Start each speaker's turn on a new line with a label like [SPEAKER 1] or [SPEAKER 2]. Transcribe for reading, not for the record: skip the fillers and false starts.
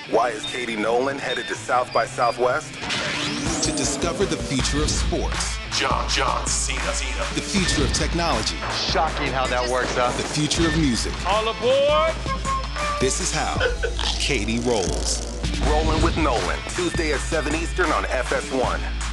[SPEAKER 1] Why is Katie Nolan headed to South by Southwest?
[SPEAKER 2] To discover the future of sports.
[SPEAKER 3] John Cena.
[SPEAKER 2] The future of technology.
[SPEAKER 4] Shocking how that works out.
[SPEAKER 2] The future of music.
[SPEAKER 5] All aboard!
[SPEAKER 2] This is how Katie rolls.
[SPEAKER 1] Rollin with Nolan, Tuesday at 7 Eastern on FS1.